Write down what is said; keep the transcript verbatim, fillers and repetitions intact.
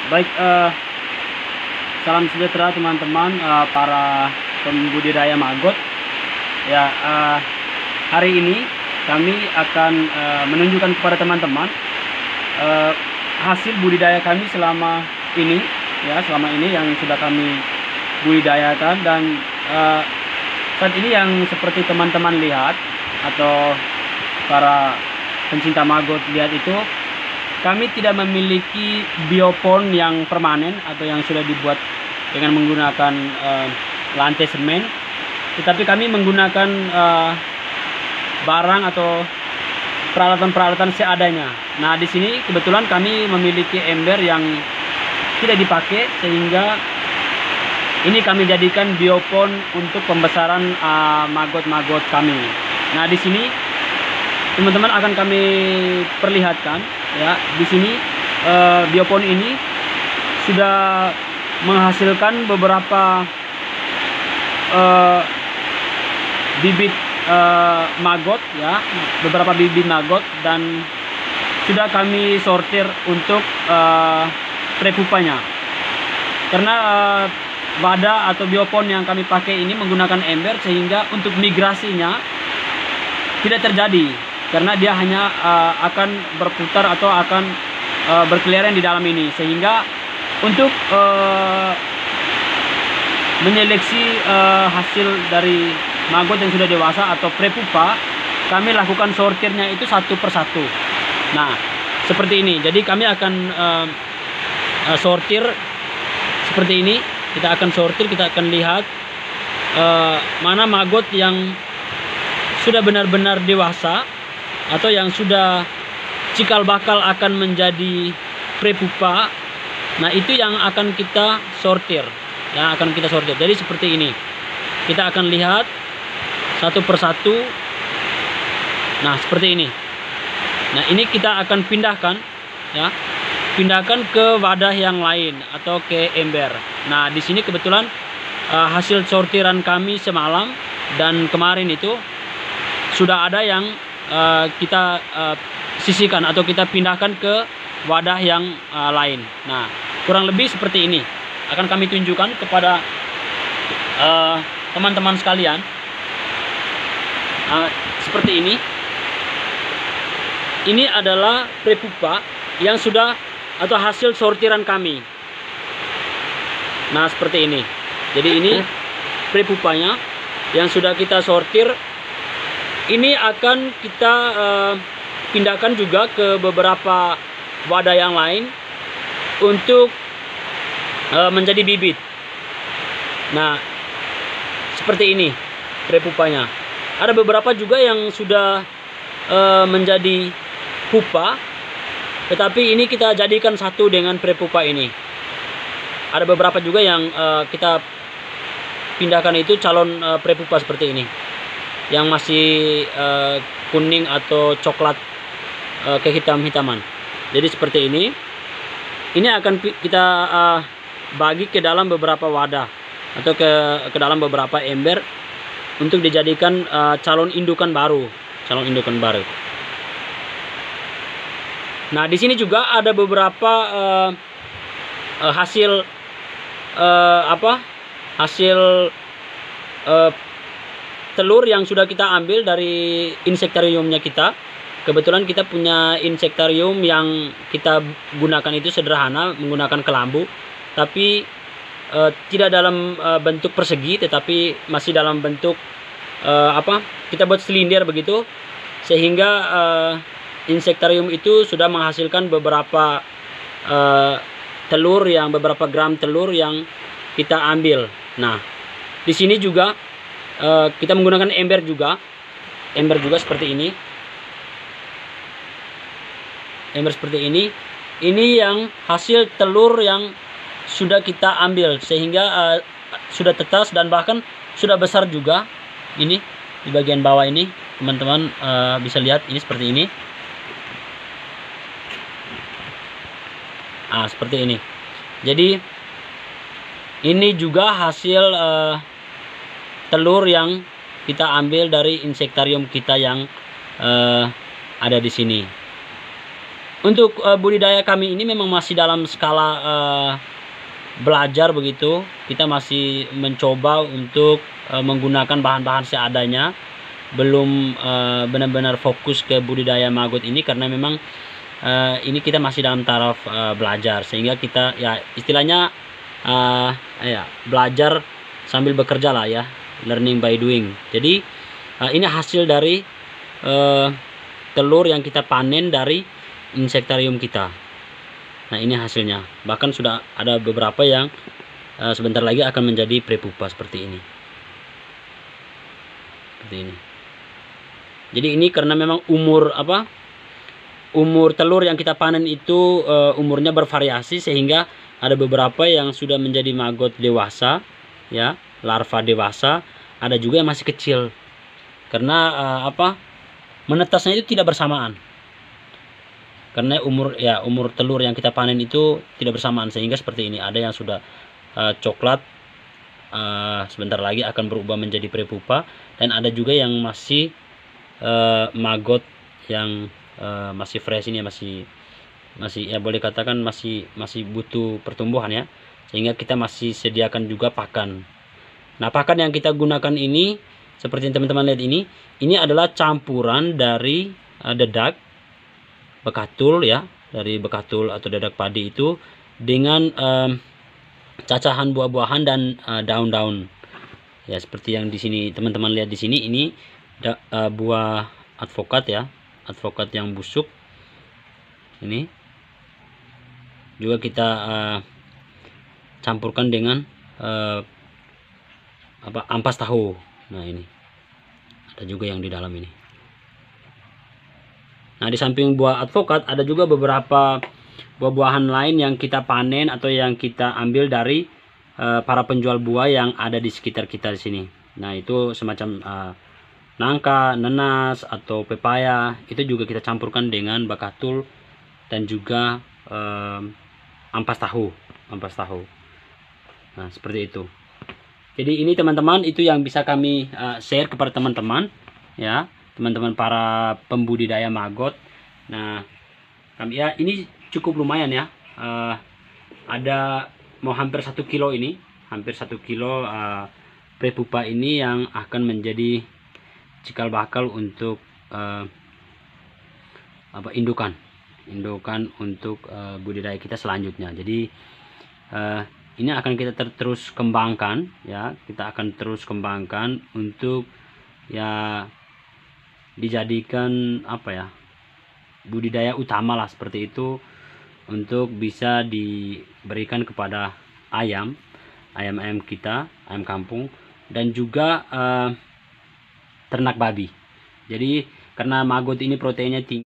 Baik, uh, salam sejahtera teman-teman, uh, para pembudidaya maggot. Ya, uh, hari ini kami akan uh, menunjukkan kepada teman-teman uh, hasil budidaya kami selama ini, ya selama ini yang sudah kami budidayakan. Dan uh, saat ini yang seperti teman-teman lihat atau para pencinta maggot lihat itu, kami tidak memiliki biopon yang permanen atau yang sudah dibuat dengan menggunakan uh, lantai semen, tetapi kami menggunakan uh, barang atau peralatan-peralatan seadanya. Nah, di sini kebetulan kami memiliki ember yang tidak dipakai, sehingga ini kami jadikan biopon untuk pembesaran maggot-maggot uh, kami. Nah, di sini teman-teman akan kami perlihatkan, ya, di sini uh, biopon ini sudah menghasilkan beberapa uh, bibit uh, maggot, ya, beberapa bibit maggot, dan sudah kami sortir untuk uh, prepupanya. Karena uh, wadah atau biopon yang kami pakai ini menggunakan ember, sehingga untuk migrasinya tidak terjadi, karena dia hanya uh, akan berputar atau akan uh, berkeliaran di dalam ini. Sehingga untuk uh, menyeleksi uh, hasil dari maggot yang sudah dewasa atau prepupa, kami lakukan sortirnya itu satu persatu. Nah, seperti ini. Jadi kami akan uh, uh, sortir seperti ini. Kita akan sortir, kita akan lihat uh, mana maggot yang sudah benar-benar dewasa atau yang sudah cikal bakal akan menjadi prepupa. Nah, itu yang akan kita sortir, yang akan kita sortir. Jadi seperti ini, kita akan lihat satu persatu. Nah, seperti ini. Nah, ini kita akan pindahkan, ya, pindahkan ke wadah yang lain atau ke ember. Nah, di sini kebetulan uh, hasil sortiran kami semalam dan kemarin itu sudah ada yang uh, kita uh, sisihkan atau kita pindahkan ke wadah yang uh, lain. Nah, kurang lebih seperti ini akan kami tunjukkan kepada teman-teman uh, sekalian. Uh, seperti ini. Ini adalah prepupa yang sudah atau hasil sortiran kami. Nah, seperti ini. Jadi ini prepupanya yang sudah kita sortir. Ini akan kita uh, pindahkan juga ke beberapa wadah yang lain untuk uh, menjadi bibit. Nah, seperti ini prepupanya. Ada beberapa juga yang sudah uh, menjadi pupa, tetapi ini kita jadikan satu dengan prepupa ini. Ada beberapa juga yang uh, kita pindahkan itu calon uh, prepupa seperti ini, yang masih uh, kuning atau coklat uh, kehitam-hitaman. Jadi seperti ini. Ini akan kita uh, bagi ke dalam beberapa wadah atau ke ke dalam beberapa ember untuk dijadikan uh, calon indukan baru, calon indukan baru. Nah, di sini juga ada beberapa uh, uh, hasil uh, apa? Hasil uh, telur yang sudah kita ambil dari insektariumnya kita. Kebetulan kita punya insektarium yang kita gunakan itu sederhana, menggunakan kelambu, tapi uh, tidak dalam uh, bentuk persegi, tetapi masih dalam bentuk uh, apa? Kita buat silinder begitu, sehingga uh, insektarium itu sudah menghasilkan beberapa uh, telur yang beberapa gram telur yang kita ambil. Nah, di sini juga uh, kita menggunakan ember juga, ember juga seperti ini, ember seperti ini. Ini yang hasil telur yang sudah kita ambil, sehingga uh, sudah tetas dan bahkan sudah besar juga. Ini di bagian bawah ini, teman-teman uh, bisa lihat ini seperti ini. Nah, seperti ini. Jadi ini juga hasil uh, telur yang kita ambil dari insektarium kita yang uh, ada di sini. Untuk uh, budidaya kami ini memang masih dalam skala uh, belajar begitu. Kita masih mencoba untuk uh, menggunakan bahan-bahan seadanya. Belum uh, benar-benar fokus ke budidaya maggot ini karena memang uh, ini kita masih dalam taraf uh, belajar, sehingga kita ya istilahnya uh, ya belajar sambil bekerja lah ya, learning by doing. Jadi uh, ini hasil dari uh, telur yang kita panen dari insektarium kita. Nah, ini hasilnya. Bahkan sudah ada beberapa yang uh, sebentar lagi akan menjadi prepupa seperti ini. Seperti ini. Jadi ini karena memang umur apa? Umur telur yang kita panen itu uh, umurnya bervariasi, sehingga ada beberapa yang sudah menjadi maggot dewasa, ya, larva dewasa. Ada juga yang masih kecil. Karena uh, apa? Menetasnya itu tidak bersamaan. Karena umur ya umur telur yang kita panen itu tidak bersamaan, sehingga seperti ini. Ada yang sudah uh, coklat, uh, sebentar lagi akan berubah menjadi prepupa, dan ada juga yang masih uh, maggot yang uh, masih fresh ini, masih masih ya boleh katakan masih masih butuh pertumbuhan ya, sehingga kita masih sediakan juga pakan. Nah, pakan yang kita gunakan ini seperti yang teman-teman lihat ini, ini adalah campuran dari uh, dedak bekatul ya, dari bekatul atau dadak padi itu dengan um, cacahan buah-buahan dan daun-daun. Uh, ya, seperti yang di sini teman-teman lihat di sini, ini da, uh, buah advokat ya, advokat yang busuk. Ini juga kita uh, campurkan dengan uh, apa ampas tahu. Nah, ini ada juga yang di dalam ini. Nah, di samping buah advokat ada juga beberapa buah-buahan lain yang kita panen atau yang kita ambil dari uh, para penjual buah yang ada di sekitar kita di sini. Nah, itu semacam uh, nangka, nenas atau pepaya, itu juga kita campurkan dengan bakatul dan juga uh, ampas tahu, ampas tahu. Nah, seperti itu. Jadi ini teman-teman, itu yang bisa kami uh, share kepada teman-teman ya, teman-teman para pembudidaya maggot. Nah, kami ya ini cukup lumayan ya, uh, ada mau hampir satu kilo ini, hampir satu kilo uh, prepupa ini yang akan menjadi cikal bakal untuk uh, apa indukan, indukan untuk uh, budidaya kita selanjutnya. Jadi uh, ini akan kita ter terus kembangkan ya, kita akan terus kembangkan untuk ya dijadikan apa ya, budidaya utama lah seperti itu, untuk bisa diberikan kepada ayam ayam-ayam kita, ayam kampung, dan juga uh, ternak babi. Jadi karena maggot ini proteinnya tinggi.